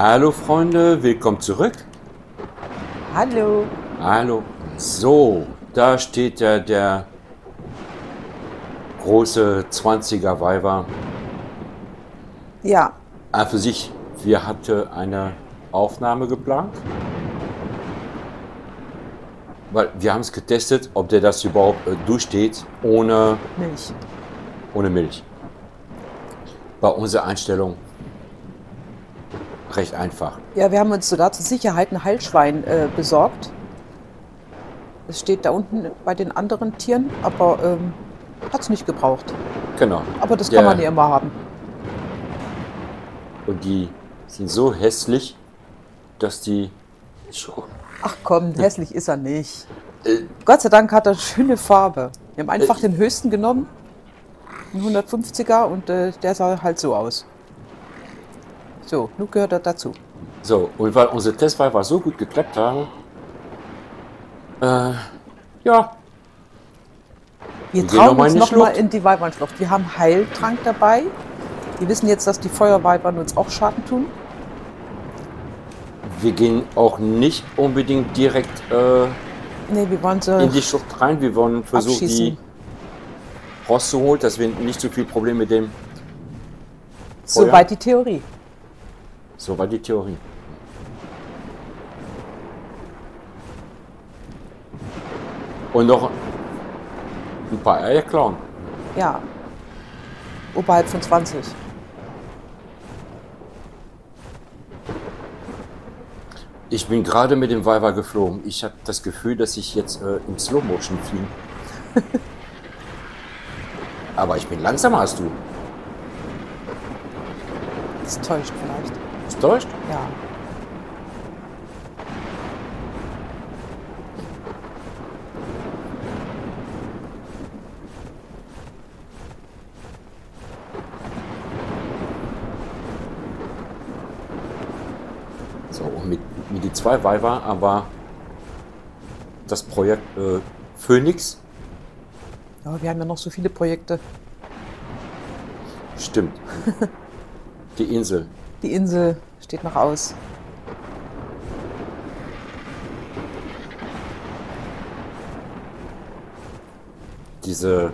Hallo Freunde, willkommen zurück. Hallo. Hallo. So, da steht ja der große 20er Weiber. Ja, Für sich, wir hatten eine Aufnahme geplant, weil wir haben es getestet, ob der das überhaupt durchsteht ohne Milch. Bei unserer Einstellung recht einfach. Ja, wir haben uns sogar zur Sicherheit ein Heilschwein besorgt. Es steht da unten bei den anderen Tieren, aber hat es nicht gebraucht. Genau. Aber das kann man ja immer haben. Und die sind so hässlich, dass die schon. Ach komm, hässlich ist er nicht. Gott sei Dank hat er schöne Farbe. Wir haben einfach den höchsten genommen, einen 150er, und der sah halt so aus. So, nun gehört er dazu. So, und weil unsere Testweiber so gut geklappt haben, ja. Wir gehen trauen uns in die noch mal Schlucht. in die Weibernschlucht. Wir haben Heiltrank dabei. Wir wissen jetzt, dass die Feuerweibern uns auch Schaden tun. Wir gehen auch nicht unbedingt direkt Nee, wir wollen sie in die Schlucht rein. Wir wollen versuchen, die abschießen. rauszuholen, dass wir nicht so viel Probleme mit dem Soweit die Theorie. Soweit die Theorie. Und noch ein paar Eier klauen. Ja. Oberhalb von 20. Ich bin gerade mit dem Weiber geflogen. Ich habe das Gefühl, dass ich jetzt im Slow Motion fliege. Aber ich bin langsamer als du. Das täuscht vielleicht. Ist täuscht? Ja. So, und mit die zwei Weiber, aber das Projekt Phoenix. Ja, wir haben ja noch so viele Projekte. Stimmt. Die Insel. Die Insel steht noch aus. Diese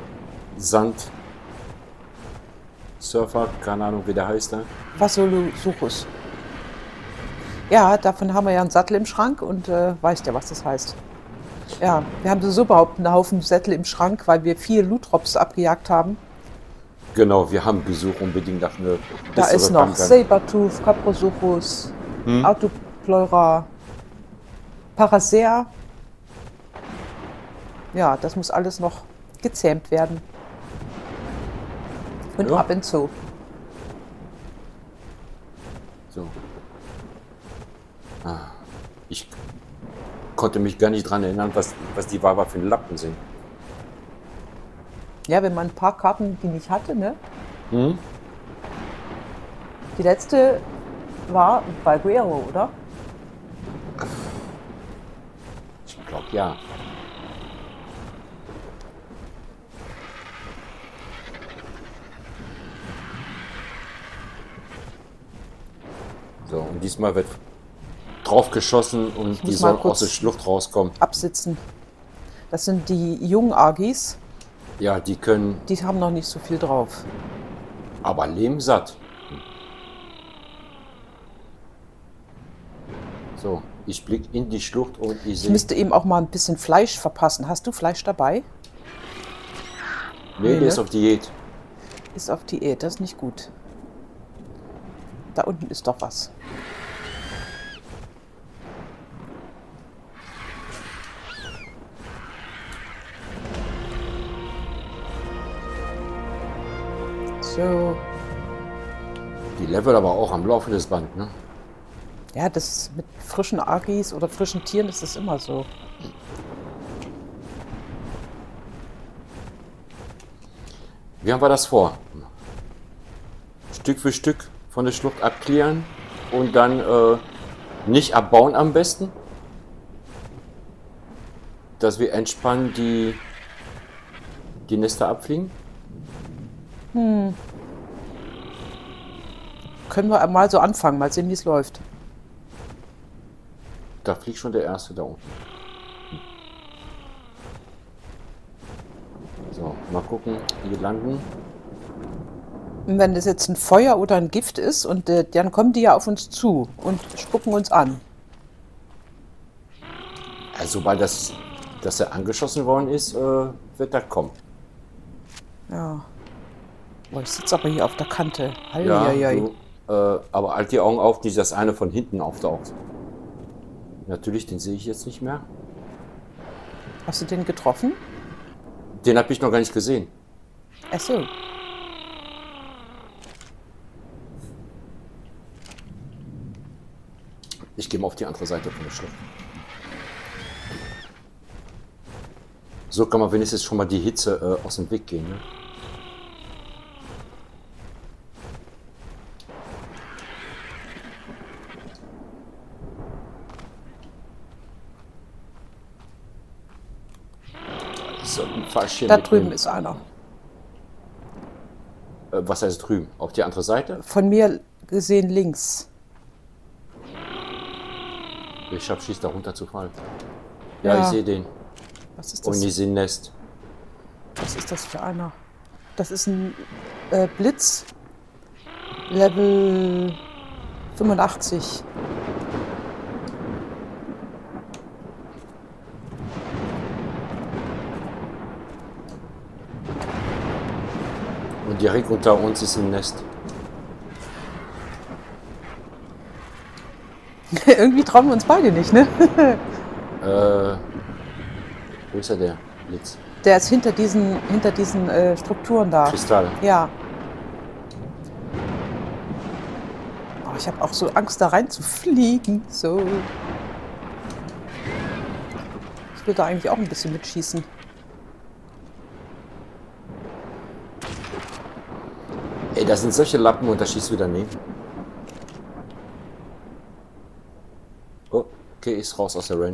Sandsurfer, keine Ahnung, wie der heißt da. Vasolusuchus. Ja, davon haben wir ja einen Sattel im Schrank und weißt ja, was das heißt. Ja, wir haben so überhaupt einen Haufen Sättel im Schrank, weil wir 4 Lutrops abgejagt haben. Genau, wir haben Besuch unbedingt nach einer Da ist noch Sabertooth, Caprosuchus, Autopleura, Paracea. Ja, das muss alles noch gezähmt werden. Und Ja. ab ins Zoo. So. Ich konnte mich gar nicht daran erinnern, was die Weiber für Lappen sind. Ja, wenn man ein paar Karten, die nicht hatte, ne? Hm? Die letzte war bei Guerrero, oder? Ich glaube ja. So, und diesmal wird drauf geschossen und die muss mal sollen kurz aus der Schlucht rauskommen. Absitzen. Das sind die jungen Agis. Ja, die können Die haben noch nicht so viel drauf. aber lehmsatt. So, ich blicke in die Schlucht und ich Ich sehe. müsste eben auch mal ein bisschen Fleisch verpassen. Hast du Fleisch dabei? Nee, der ne? ist auf Diät. Ist auf Diät, das ist nicht gut. Da unten ist doch was. So. Die level aber auch am laufendes Band, ne? Ja, das mit frischen Agis oder frischen Tieren ist das immer so. Wie haben wir das vor? Stück für Stück von der Schlucht abklären und dann nicht abbauen am besten, dass wir entspannt die Nester abfliegen. Können wir mal so anfangen, mal sehen, wie es läuft. da fliegt schon der erste da unten. So, mal gucken, hier landen. Und wenn das jetzt ein Feuer oder ein Gift ist, und dann kommen die ja auf uns zu und spucken uns an. Also, sobald dass er angeschossen worden ist, wird er kommen. Ja. Boah, ich sitze aber hier auf der Kante. Ja, aber halt die Augen auf, nicht, dass einer von hinten auftaucht. Natürlich, den sehe ich jetzt nicht mehr. Hast du den getroffen? Den habe ich noch gar nicht gesehen. Ach so. Ich gehe mal auf die andere Seite von der Schlucht. So kann man wenigstens schon mal die Hitze aus dem Weg gehen. Ne? So, ein Fallschirm Da mitnehmen. drüben ist einer. Was heißt drüben? Auf die andere Seite? Von mir gesehen links. Ich habe Schiss, da runter zu fallen. Ja, ich sehe den. Was ist Und das? ich sehe ein Nest. Was ist das für einer? Das ist ein Blitz. Level 85. Und direkt unter uns ist ein Nest. Irgendwie trauen wir uns beide nicht, ne? Wo ist er, der Blitz? Der ist hinter diesen Strukturen da. Kristall. Ja. Oh, ich habe auch so Angst, da rein zu fliegen. So. Ich will da eigentlich auch ein bisschen mitschießen. Ey, das sind solche Lappen und da schießt wieder nie. Oh, okay, ist raus aus der Range.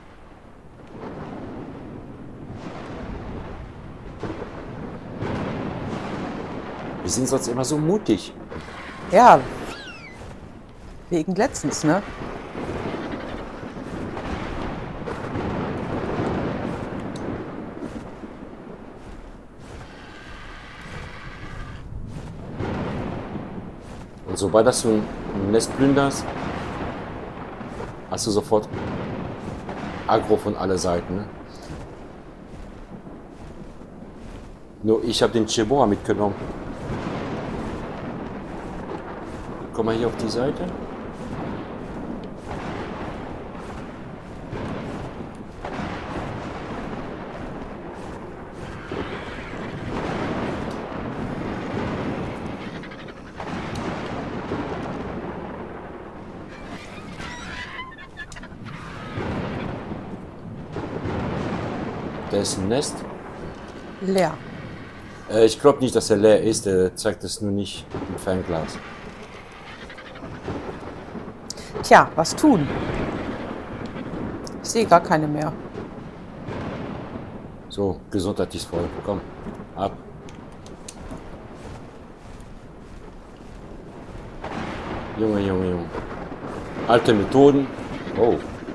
Wir sind sonst immer so mutig. Ja. Wegen letztens, ne? Und sobald das du ein Nest plünderst, hast du sofort Aggro von alle Seiten. Ne? Nur ich habe den Chihuahua mitgenommen. Komm mal hier auf die Seite. Da ist ein Nest. Leer. Ich glaube nicht, dass er leer ist. Der zeigt es nur nicht im Fernglas. Tja, was tun? Ich sehe gar keine mehr. So, Gesundheit ist voll. Komm, ab. Junge, Junge, Junge. Alte Methoden. Oh.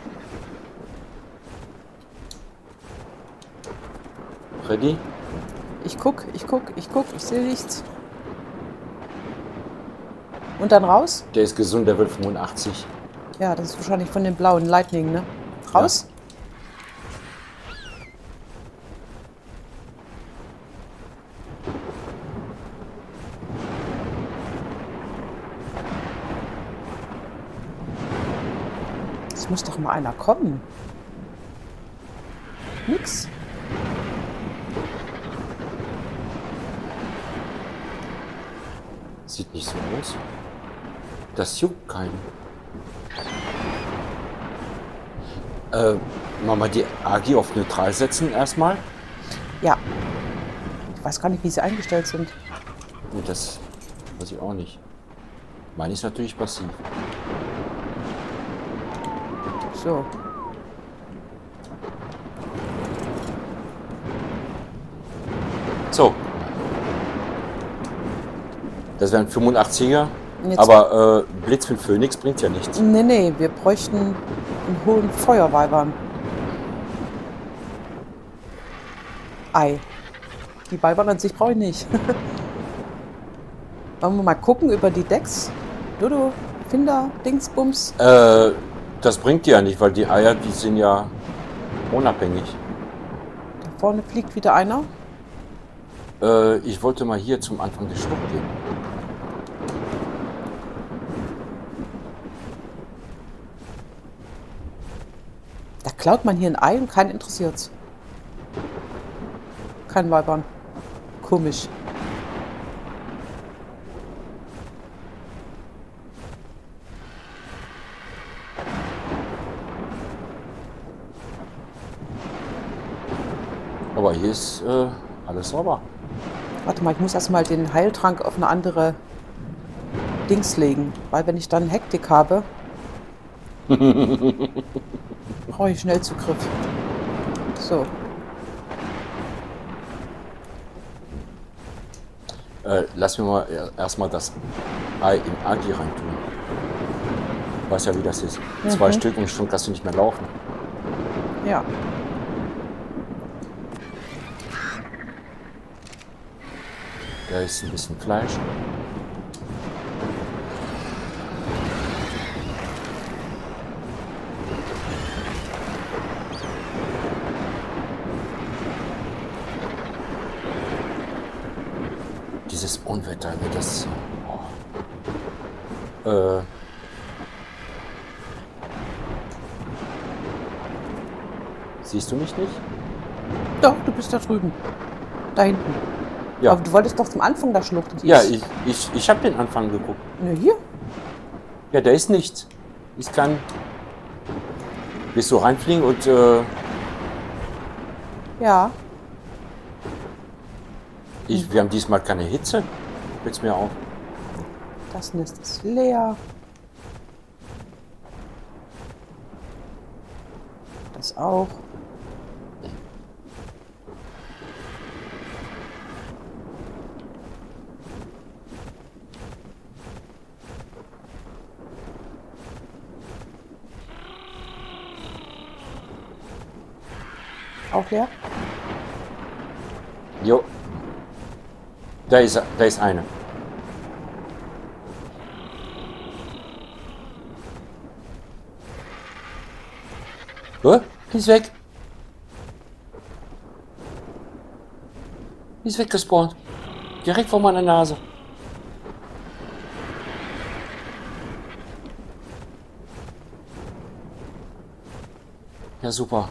Freddy? Ich guck, ich sehe nichts. Und dann raus? Der ist gesund, der will 85. Ja, das ist wahrscheinlich von den blauen Lightning, ne? Raus? Es muss doch mal einer kommen. Nix. Sieht nicht so aus. Das juckt keinen. Machen wir die Agi auf neutral setzen erstmal. Ja. Ich weiß gar nicht, wie sie eingestellt sind. Und das weiß ich auch nicht. Meine ist natürlich passiv. So. So. Das wären 85er. Jetzt, Aber Blitz für Phönix bringt ja nichts. nee, wir bräuchten einen hohen Feuerweibern. Ei. Die Weibern an sich brauche ich nicht. Wollen wir mal gucken über die Decks? Dodo, Finder, Dingsbums. Das bringt ja nicht, weil die Eier, die sind ja unabhängig. Da vorne fliegt wieder einer. Ich wollte mal hier zum Anfang der Schlucht gehen. Da klaut man hier ein Ei und keinen interessiert's. Kein Weibern. Komisch. Aber hier ist alles sauber. Warte mal, ich muss erstmal den Heiltrank auf eine andere Dings legen. Weil wenn ich dann Hektik habe, brauche ich Schnellzugriff. So. Lass mir mal erstmal das Ei in Agi reintun. Du weißt ja, wie das ist. 2 Stück und schon kannst du nicht mehr laufen. Ja. Da ist ein bisschen Fleisch. Dieses Unwetter, das... Oh. Siehst du mich nicht? Doch, du bist da drüben. Da hinten. Ja. Aber du wolltest doch zum Anfang der Schlucht. Ja, ich habe den Anfang geguckt. Ne, hier? Ja, da ist nichts. Ich kann... Willst du reinfliegen und... Ja. Wir haben diesmal keine Hitze. Fällt's mir auf. Das Nest ist leer. Das auch. Auch leer? Jo. Da ist eine. Die ist weg. Die ist weggespawnt. Direkt vor meiner Nase. Ja, super.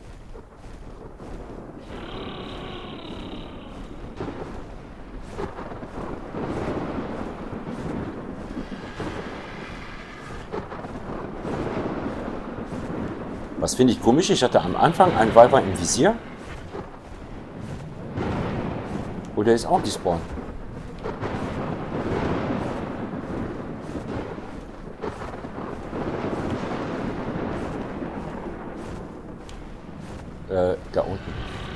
Was finde ich komisch? Ich hatte am Anfang einen Weiber im Visier. Oh, der ist auch gespawnt. Da unten.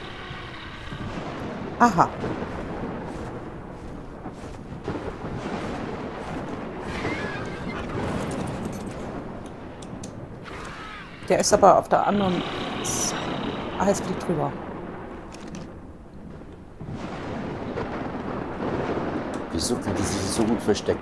Aha. Der ist aber auf der anderen es fliegt drüber. Wieso kann die sich so gut verstecken?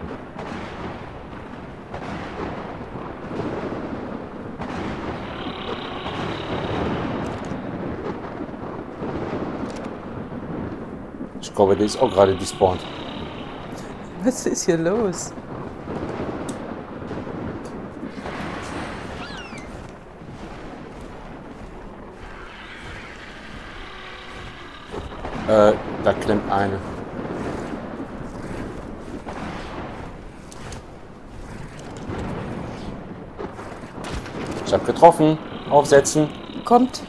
Ich glaube, der ist auch gerade despawned. Was ist hier los? Da klemmt eine. Ich habe getroffen. Aufsetzen. Kommt.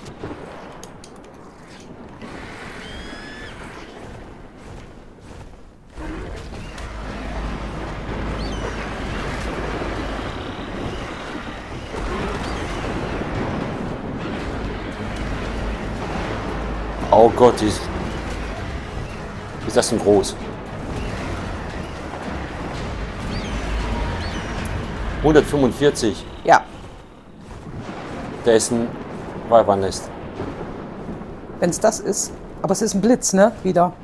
Oh Gott, ist das ein groß? 145. Ja, Da ist ein Weibernest. wenn es das ist. Aber es ist ein Blitz, ne? Wieder.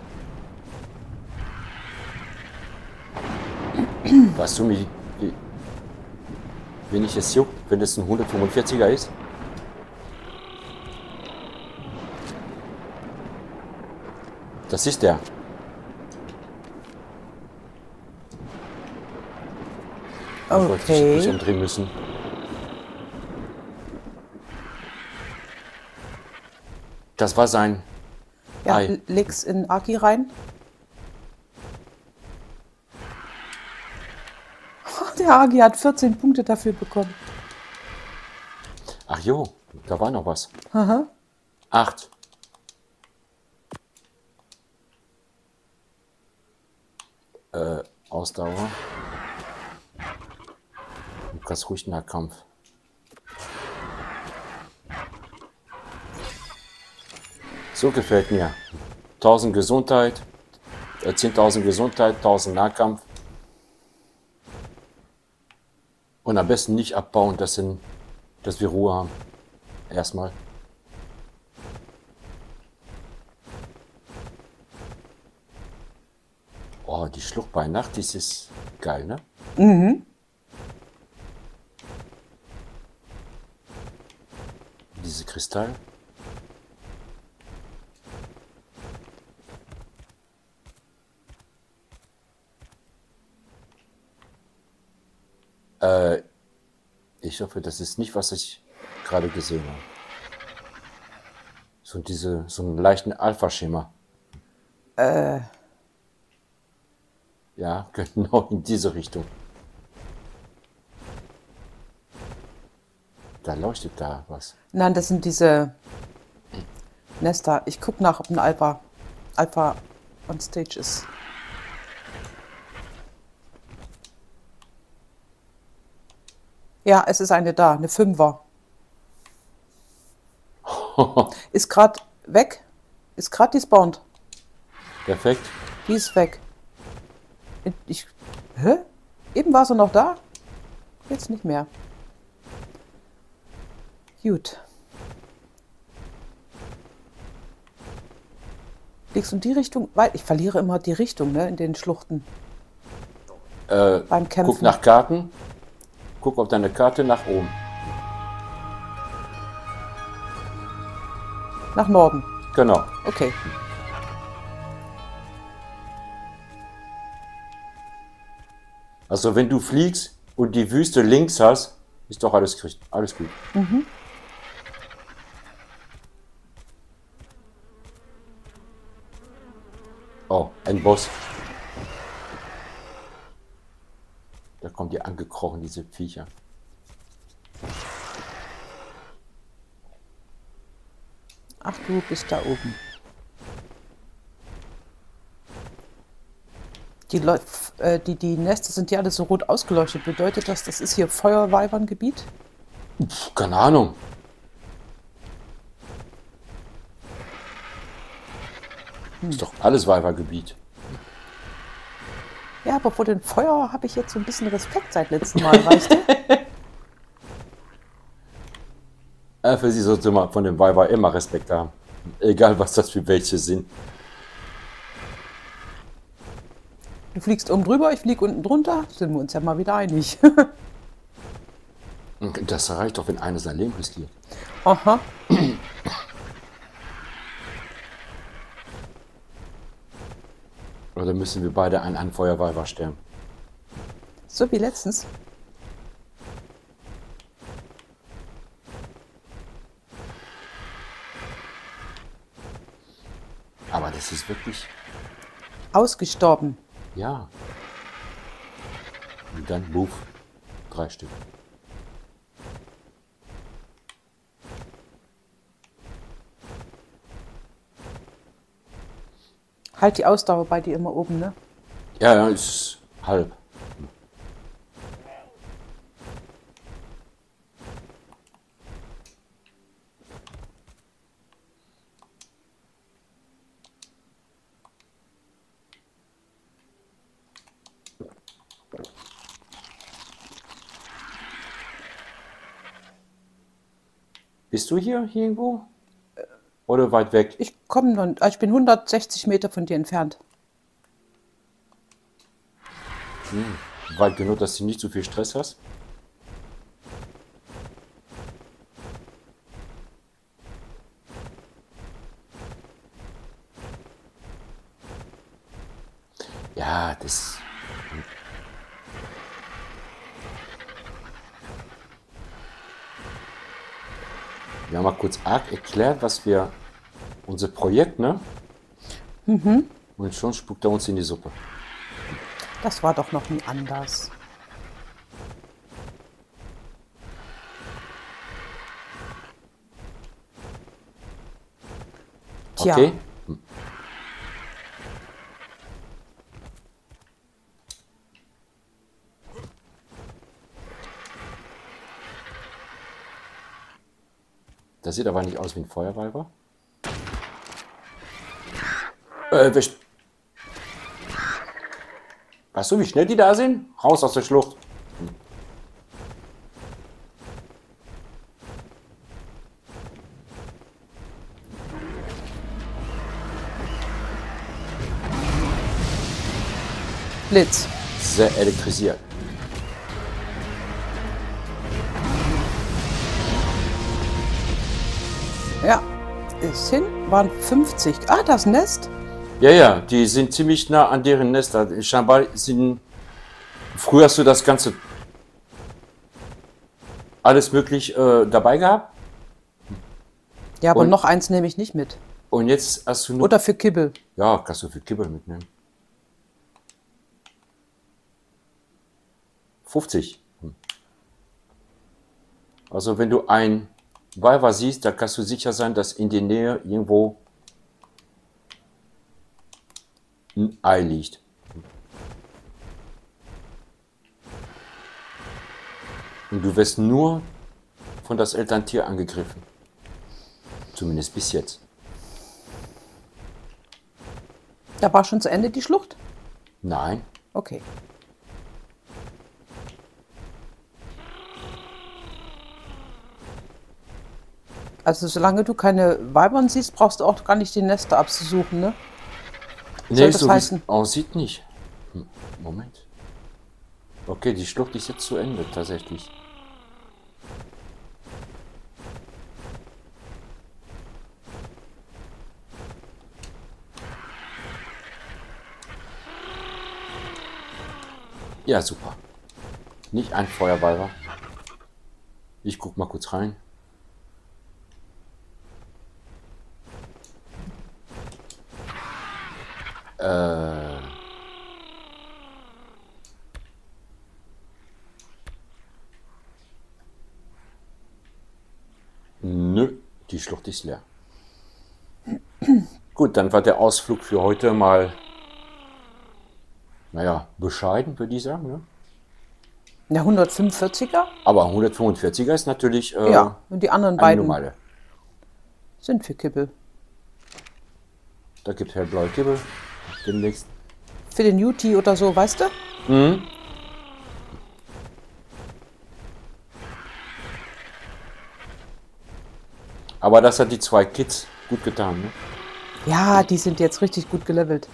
Weißt du, wenn ich es juckt, wenn es ein 145er ist? Das ist der. Oh Gott, ich hätte mich umdrehen müssen. Das war sein Ja, Ei. leg's in Aki rein. Der Agi hat 14 Punkte dafür bekommen. Ach jo, da war noch was. Aha. 8. Ausdauer. Ganz ruhig Nahkampf. So gefällt mir. 1000 Gesundheit, 10.000 Gesundheit, 1000 Nahkampf. Und am besten nicht abbauen, dass wir Ruhe haben. Erstmal. Oh, die Schlucht bei Nacht, das ist geil, ne? Mhm. Diese Kristall. Ich hoffe, das ist nicht, was ich gerade gesehen habe. So einen leichten Alpha-Schema. Ja, genau in diese Richtung. Da leuchtet da was. Nein, das sind diese Nester. Ich guck nach, ob ein Alpha on Stage ist. Ja, es ist eine da, eine Fünfer. Ist gerade weg. Ist gerade despawned. Perfekt. Die ist weg. Hä? Eben war sie noch da? Jetzt nicht mehr. Gut. Fliegst du in die Richtung? Weil ich verliere immer die Richtung, ne, in den Schluchten. Beim Kämpfen. Guck nach Karten. Guck auf deine Karte nach oben. Nach Norden. Genau. Okay. Also wenn du fliegst und die Wüste links hast, ist doch alles gut. Mhm. Oh, ein Boss. Da kommt die angekrochen, diese Viecher. Ach, du bist da oben. Die Nester sind ja alle so rot ausgeleuchtet. Bedeutet das, das ist hier Feuerweiberngebiet? Keine Ahnung. Ist doch alles Weibergebiet. Ja, aber vor dem Feuer habe ich jetzt so ein bisschen Respekt seit letztem Mal, weißt du? Für sie sollte man von dem Weiber immer Respekt haben. Egal, was das für welche sind. Du fliegst oben drüber, ich fliege unten drunter. Sind wir uns ja mal wieder einig. Das reicht doch, wenn einer sein Leben riskiert. Aha. Oder müssen wir beide an einen Feuerweiber sterben? So wie letztens. Aber das ist wirklich... Ausgestorben. Ja. Und dann, buff, 3 Stück. Halt die Ausdauer bei dir immer oben, ne? Ja, ja, ist halb. Bist du hier irgendwo? Oder weit weg? Ich komme noch, also ich bin 160 Meter von dir entfernt. Weit genug, dass du nicht so viel Stress hast? Ja, das... Wir haben mal kurz arg erklärt, was wir... Unser Projekt, ne? Und schon spuckt er uns in die Suppe. Das war doch noch nie anders. Tja. Okay? Das sieht aber nicht aus wie ein Feuerwalver. Weißt du, wie schnell die da sind? Raus aus der Schlucht. Blitz. Sehr elektrisiert. Ja, ist hin. Waren 50. Ah, das Nest. Ja, ja, die sind ziemlich nah an deren Nest. Scheinbar sind... Früher hast du das Ganze... Alles möglich dabei gehabt. Ja, aber Und- noch eins nehme ich nicht mit. Und jetzt hast du nur... Oder für Kibbel. Ja, kannst du für Kibbel mitnehmen. 50. Also wenn du ein Weiber siehst, da kannst du sicher sein, dass in der Nähe irgendwo ein Ei liegt. Und du wirst nur von das Elterntier angegriffen. Zumindest bis jetzt. Da war schon zu Ende die Schlucht? Nein. Okay. Also solange du keine Weibern siehst, brauchst du auch gar nicht die Nester abzusuchen, ne? Soll Nee, das so wie es heißen? aussieht nicht. Moment. Okay, die Schlucht ist jetzt zu Ende, tatsächlich. Ja, super. Nicht ein Feuerwalver. Ich guck mal kurz rein. Nö, die Schlucht ist leer. Gut, dann war der Ausflug für heute mal, naja, bescheiden, würde ich sagen. Ne? Ja, 145er? Aber 145er ist natürlich Ja, und die anderen eine beiden normale. sind für Kibbel. Da gibt es hellblaue Kibbel demnächst. Für den UT oder so, weißt du? Aber das hat die zwei Kids gut getan. Ne? Ja, die sind jetzt richtig gut gelevelt.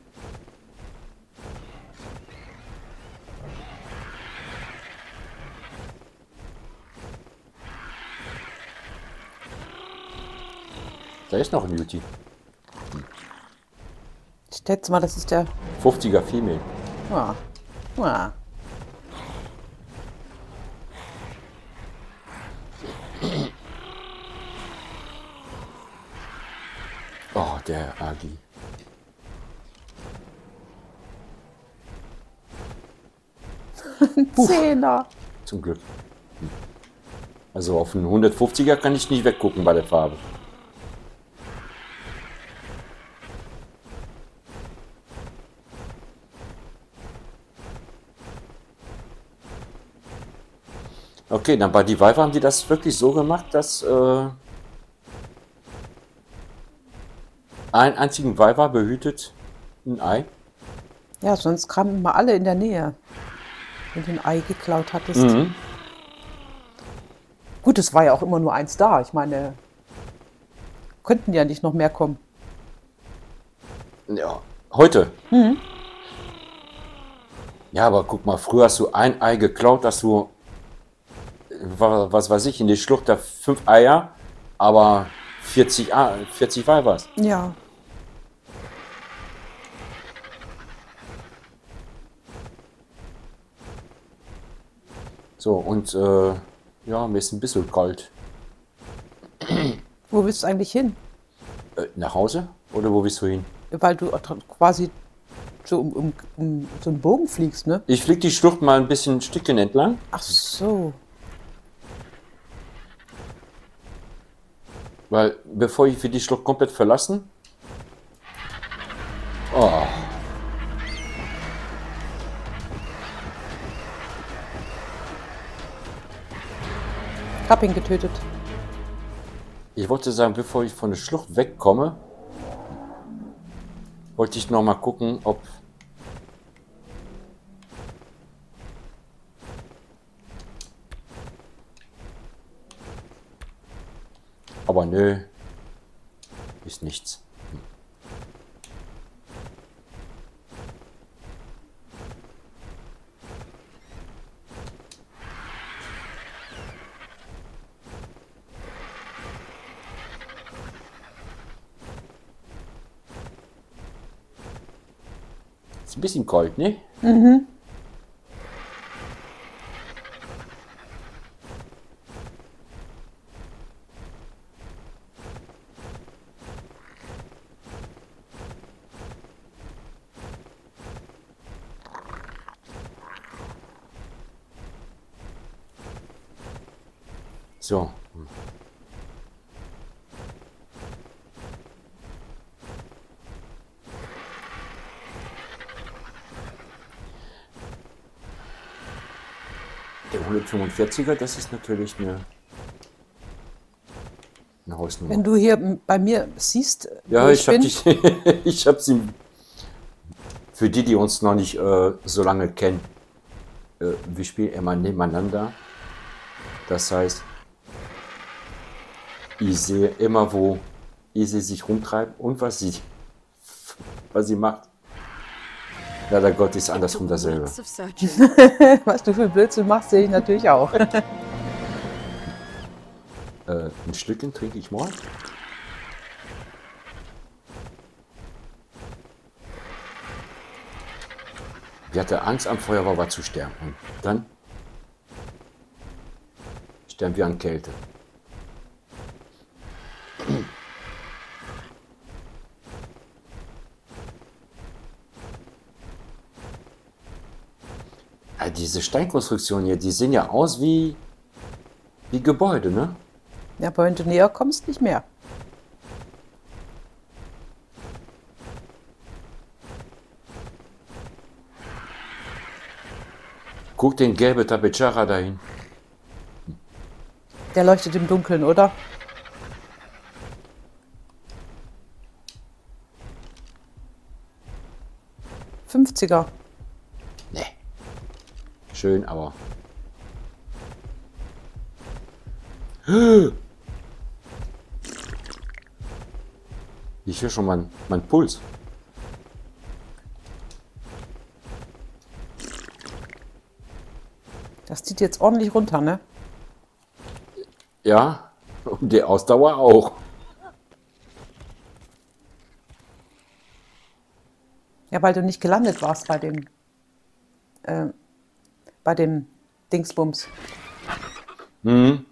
Da ist noch ein Beauty. Ich schätze mal, das ist der... 50er Female. Ah. Ah. Oh, der Agi. Zehner. Zum Glück. Also auf einen 150er kann ich nicht weggucken bei der Farbe. Okay, dann bei die Viper haben die das wirklich so gemacht, dass ein einzigen Viper behütet ein Ei. Ja, sonst kamen immer alle in der Nähe, wenn du ein Ei geklaut hattest. Gut, es war ja auch immer nur eins da. Ich meine, könnten ja nicht noch mehr kommen. Ja, heute. Ja, aber guck mal, früher hast du ein Ei geklaut, dass du, was weiß ich, in die Schlucht da 5 Eier, aber 40 Weibers. Ja. So, und ja, mir ist ein bisschen kalt. Wo willst du eigentlich hin? Nach Hause? Oder wo willst du hin? Weil du quasi so um so einen Bogen fliegst, ne? Ich fliege die Schlucht mal ein bisschen Stückchen entlang. Ach so. Weil bevor ich für die Schlucht komplett verlassen. Oh. Hab ihn getötet. Ich wollte sagen, bevor ich von der Schlucht wegkomme, wollte ich noch mal gucken, ob aber nö, ist nichts. Ist ein bisschen kalt, ne? Mhm. So. Der 145er, das ist natürlich eine Hausnummer. Wenn du hier bei mir siehst, Ja, wo ich habe bin, dich, ich habe sie, für die, die uns noch nicht so lange kennen, wir spielen immer nebeneinander. Das heißt, ich sehe immer, wo Isi sich rumtreibt und was sie macht. Leider Gott ist andersrum dasselbe. was du für Blödsinn machst, sehe ich natürlich auch. Ein Stückchen trinke ich mal. Wir hatten Angst, am Feuerwehr zu sterben. Und dann sterben wir an Kälte. Ja, diese Steinkonstruktionen hier, die sehen ja aus wie Gebäude, ne? Ja, aber wenn du näher kommst, nicht mehr. Guck den gelben Tapechara dahin. Der leuchtet im Dunkeln, oder? '50er. Nee. Schön, aber. Ich höre schon mein Puls. Das zieht jetzt ordentlich runter, ne? Ja, und die Ausdauer auch. Ja, weil du nicht gelandet warst bei dem Dingsbums. Mhm.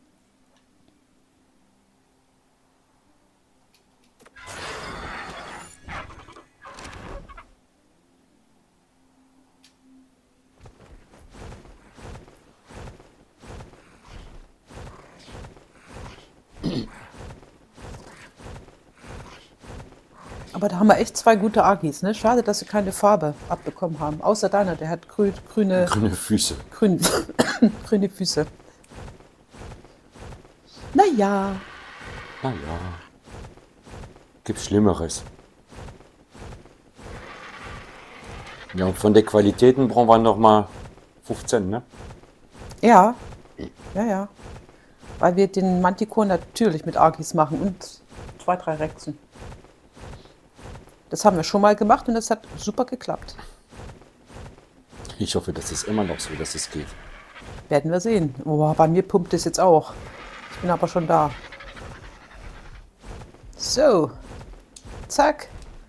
Aber da haben wir echt zwei gute Agis, ne? Schade, dass sie keine Farbe abbekommen haben. Außer deiner, der hat grüne Füße. grüne Füße. Naja. Naja. Gibt's Schlimmeres. Ja, und von der Qualitäten brauchen wir noch mal 15, ne? Ja. Ja, ja. Weil wir den Manticore natürlich mit Argis machen und 2, 3 Rexen. Das haben wir schon mal gemacht und das hat super geklappt. Ich hoffe, das ist immer noch so, dass es geht. Werden wir sehen. Oh, bei mir pumpt es jetzt auch. Ich bin aber schon da. So. Zack.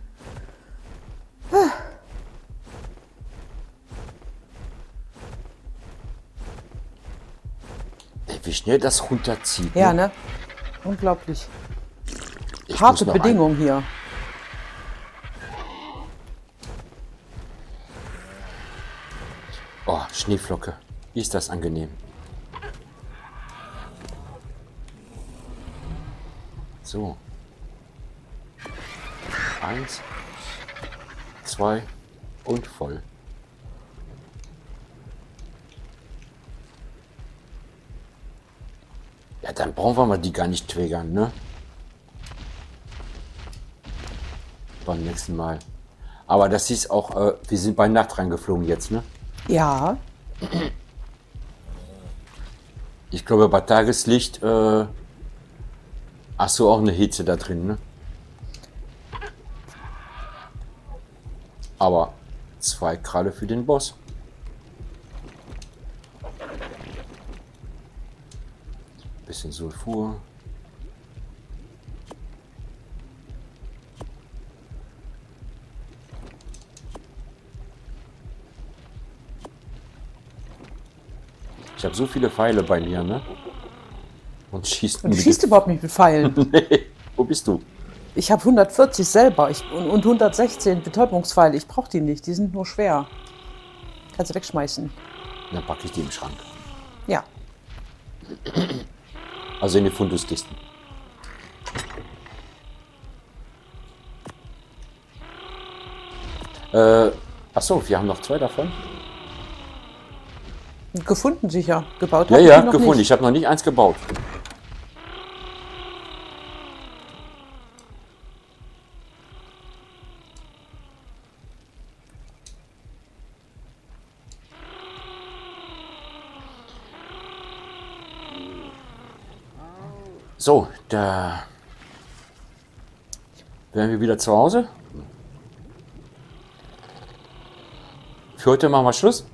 Ey, wie schnell das runterzieht. Ja, ne? Unglaublich. Ich Harte muss noch Bedingungen hier. Oh, Schneeflocke. Wie ist das angenehm. So. 1, 2 und voll. Ja, dann brauchen wir mal die gar nicht triggern, ne? Beim nächsten Mal. Aber das ist auch, wir sind bei Nacht reingeflogen jetzt, ne? Ja. Ich glaube, bei Tageslicht hast du auch eine Hitze da drin, ne? Aber 2 gerade für den Boss. Bisschen Sulfur. Ich habe so viele Pfeile bei mir, ne? Und schießt Und du schießt überhaupt nicht mit Pfeilen. Nee, wo bist du? Ich habe 140 selber und 116 Betäubungspfeile. Ich brauche die nicht, die sind nur schwer. Kannst du wegschmeißen. Dann packe ich die im Schrank. Ja. Also in die Funduskisten. Achso, wir haben noch 2 davon. Gefunden sicher. Gebaut Ja, habe ich ja, die noch gefunden. nicht. Ich habe noch nicht eins gebaut. So, da wären wir wieder zu Hause. Für heute machen wir Schluss.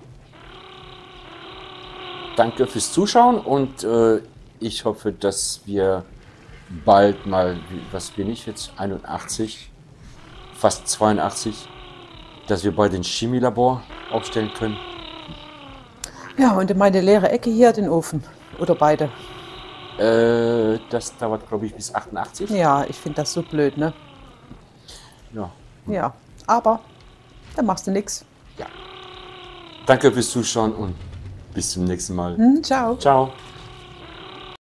Danke fürs Zuschauen und ich hoffe, dass wir bald mal, was bin ich jetzt, 81, fast 82, dass wir bald den Chemielabor aufstellen können. Ja, und in meine leere Ecke hier den Ofen. Oder beide. Das dauert, glaube ich, bis 88. Ja, ich finde das so blöd, ne? Ja. Ja, aber dann machst du nix. Ja. Danke fürs Zuschauen und bis zum nächsten Mal. Ciao. Ciao.